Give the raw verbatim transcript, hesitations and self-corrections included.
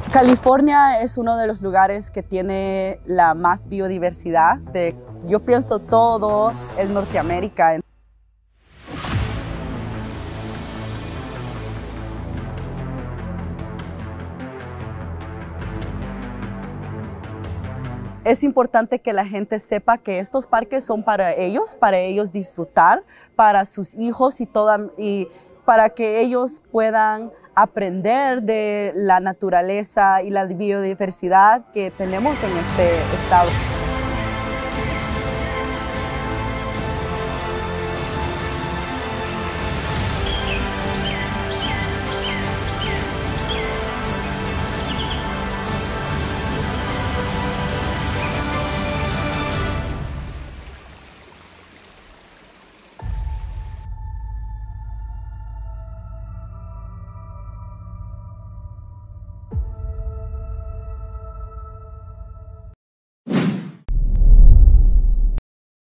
California es uno de los lugares que tiene la más biodiversidad de, yo pienso, todo el Norteamérica. Es importante que la gente sepa que estos parques son para ellos, para ellos disfrutar, para sus hijos y, toda, y para que ellos puedan aprender de la naturaleza y la biodiversidad que tenemos en este estado.